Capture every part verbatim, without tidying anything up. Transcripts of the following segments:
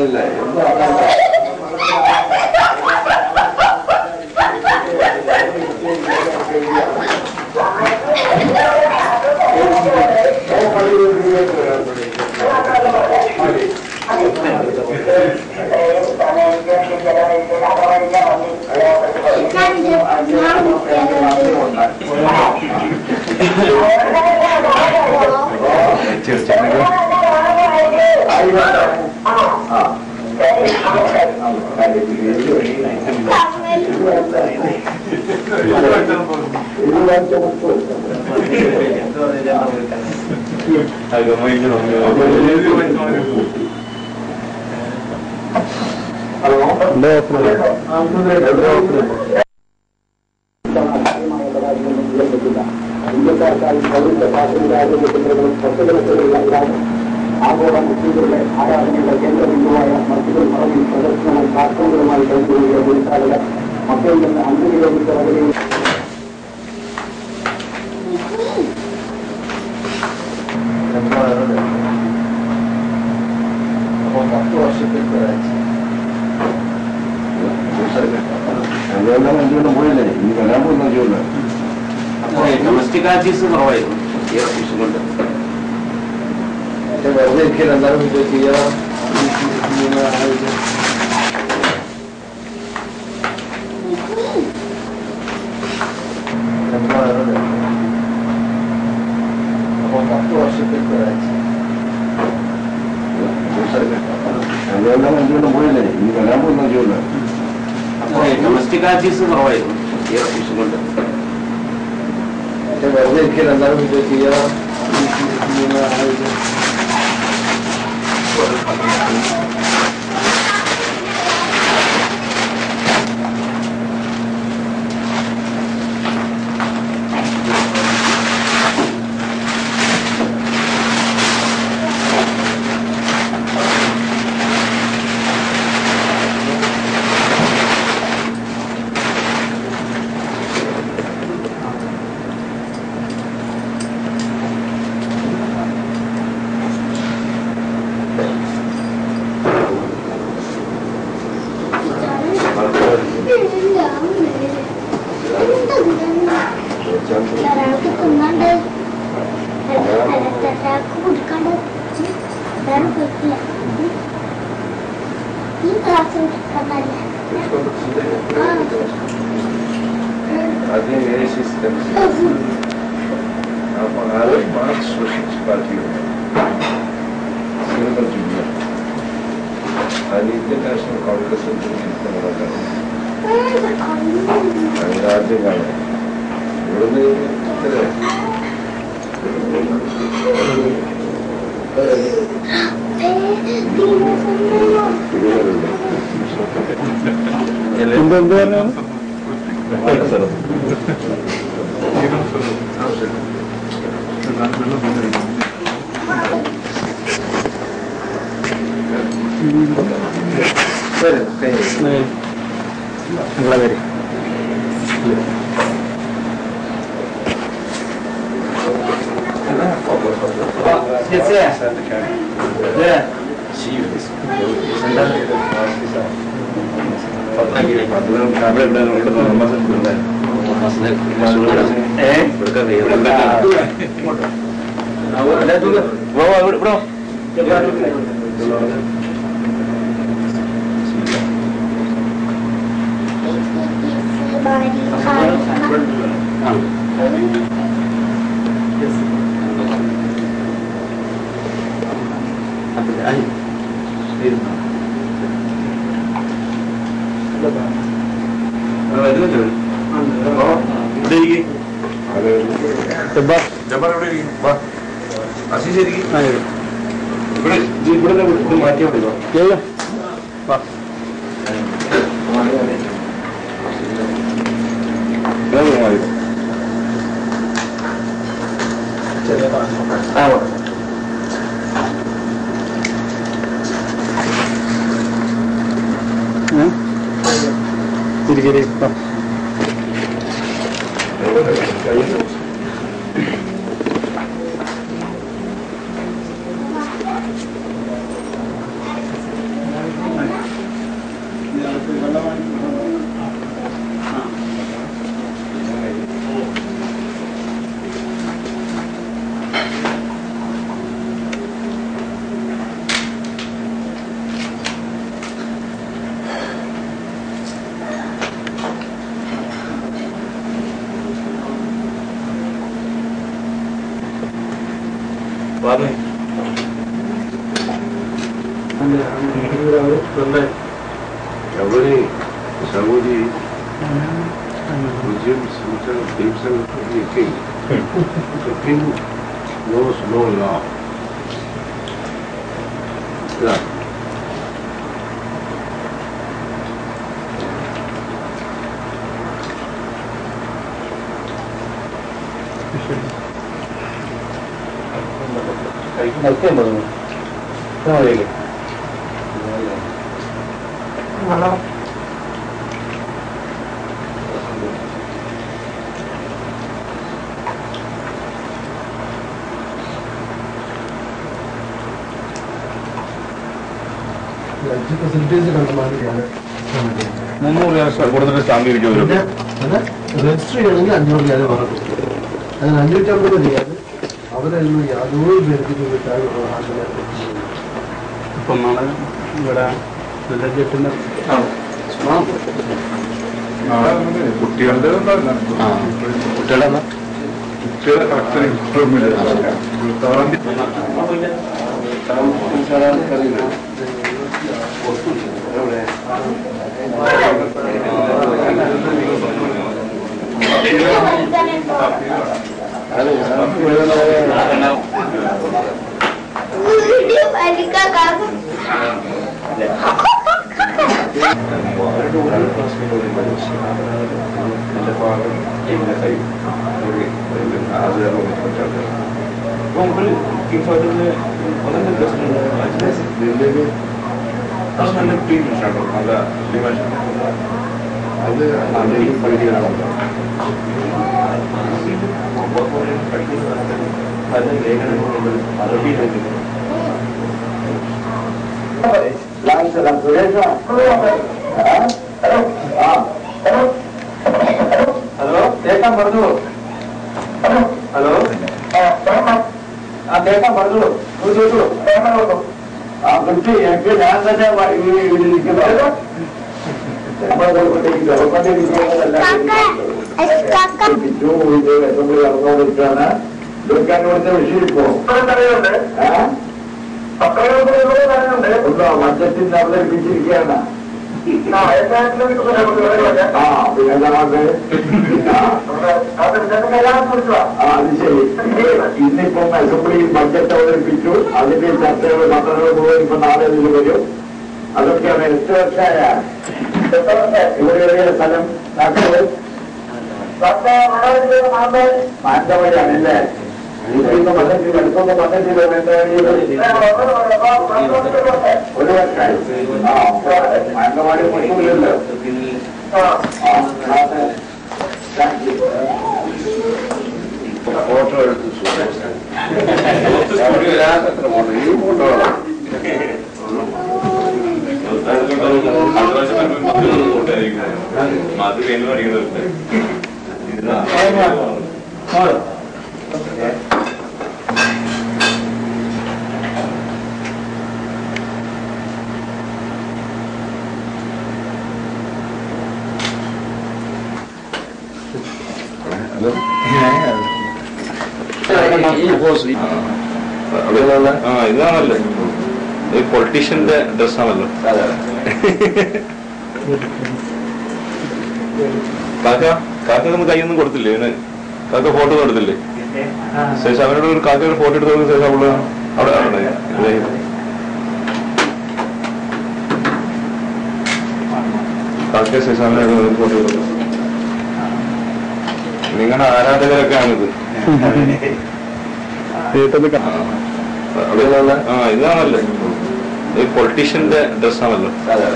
ആഗോള മുസ്ലിങ്ങളുടെ ആരാധനയുടെ കേന്ദ്രബിന്ദുവായ മസ്ജിദുൽ ഹറമിൽ പ്രദർശനവും കാർട്ടൂണുകളുമായി കഴിഞ്ഞുകൂടിയ തീർത്ഥാടകർ മക്കയിൽ നിന്ന് അഞ്ച് കിലോമീറ്റർ അകലെയും അപ്പോൾ പത്ത് വർഷത്തിൽ അതുകൊണ്ടാണ് അഞ്ചുകൊണ്ട് പോയില്ലേ ഇനി വരാൻ പോകുന്ന അഞ്ചുകൊണ്ട് ഡൊമസ്റ്റിക് ആർട്ടിസ്റ്റ് കുറവായിരുന്നു ഈ വർഷം കൊണ്ട് വെറുതെ ഇരിക്കൽ എന്തായാലും ഇത് ചെയ്യാം അപ്പോൾ പത്ത് വർഷത്തിൽ അതുകൊണ്ടാണ് അഞ്ചുകൊണ്ട് പോയില്ലേ ഇനി വരാൻ പോകുന്ന അഞ്ചുകൊണ്ട് ഡൊമസ്റ്റിക് ആർട്ടിസ്റ്റ് കുറവായിരുന്നു ഈ വർഷം കൊണ്ട് വെറുതെ ഇരിക്കൽ എന്തായാലും ഇത് ചെയ്യാം Один весь систем. А погадать мать слушать партию. Сильно джуния. Они те, конечно, конгресс джуния помогают. Они радикалы. Вроде это. എന്തെന്താണ് നിങ്ങളെ പേര് മാറ്റിയാ മതിയോ തിരികെ ఎవరి Saudi Museum Center, Davidson, the king. The king knows no law. Yeah. Hello. മുന്നൂറ് രൂപ കൊടുത്തിട്ട് സ്റ്റാമ്പ് ഇരിക്കും രജിസ്റ്റർ ചെയ്യണമെങ്കിൽ അഞ്ഞൂറ് രൂപ പറഞ്ഞു അതിന് അഞ്ഞൂറ്റമ്പത് രൂപ അവരൊന്നും യാതൊരു പേർക്ക് ഇപ്പം നാളെ ഇവിടെ കെട്ടിന്റെ കുട്ടികളുടെ കുട്ടികളുടെ കുട്ടികളെ കറക്റ്റ് ഇംപ്രൂവ്മെന്റ് അത് പഠിക്കാനാണല്ലോ ഹലോ കേൾക്കാൻ പറഞ്ഞോളൂ ഹലോ ആ കേൾക്കാൻ പറഞ്ഞോളൂ ചോദിച്ചോളൂ ആ കുട്ടി എനിക്ക് ഞാൻ തന്നെ ഇരിക്കുന്നത് നടന്നുകൊണ്ടിരിക്കുകയാണ് എടുക്കാൻ കൊടുത്ത വിഷയം ഇപ്പോ ഉണ്ടോ ബഡ്ജറ്റിൽ അവതരിപ്പിച്ചിരിക്കുകയാണ് ആ പിന്നെ അത് ശരി ഇന്നിപ്പം അസംബ്ലിയിൽ ബഡ്ജറ്റ് അവതരിപ്പിച്ചു അതിന്റെ ചർച്ചകൾ പത്രങ്ങൾ മുഴുവൻ ഇപ്പൊ നാളെ ഇതിൽ വരും അതൊക്കെയാണ് എട്ട് വർഷമായ ഇവിടെ സ്ഥലം നാട്ടില് മാനന്തവാടിയാണല്ലേ ഇന്ന് പദ്ധതി അടുത്തൊന്ന് പദ്ധതി ഒരു വർഷമായി ആ മാനന്തവാടി പ്രശ്നമില്ലല്ലോ ഫോട്ടോ എടുത്ത് ഫോട്ടോ ഈ ഫോട്ടോ അത് വേണ്ടി പഠിക്കുന്നത് ആ ഇതാണല്ലേ ഈ പൊളിറ്റീഷ്യന്റെ ഡ്രസ്സാണല്ലോ കാക്ക കാക്ക നമ്മൾ കൈയൊന്നും കൊടുത്തില്ലേ ഇവന് കാക്ക ഫോട്ടോ കൊടുത്തില്ലേ ശേഷം അവനോട് ഒരു കാക്ക ഒരു ഫോട്ടോ എടുത്ത ശേഷം അവള് അവിടെ അവിടെ കാക്ക ശേഷം അവനോട് ഫോട്ടോ എടുത്തു നിങ്ങളുടെ ആരാധകരൊക്കെ ആണിത് ആ ഇതാണല്ലേ ഈ പൊളിറ്റീഷ്യന്റെ ഡ്രസ്സാണല്ലോ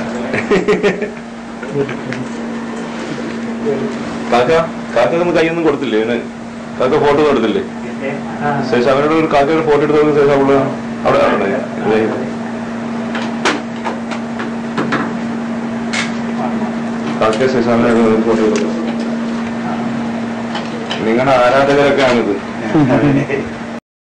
കാക്ക കാക്ക നമ്മൾ കൈയൊന്നും കൊടുത്തില്ലേ ഇവന് കാക്ക ഫോട്ടോ കൊടുത്തില്ലേ ശേഷം അവനോട് ഒരു കാക്ക ഒരു ഫോട്ടോ എടുത്ത ശേഷം അവള് അവിടെ അവിടെ കാക്ക ശേഷം അവനോട് ഫോട്ടോ എടുത്തു നിങ്ങളുടെ ആരാധകരൊക്കെ ആണിത്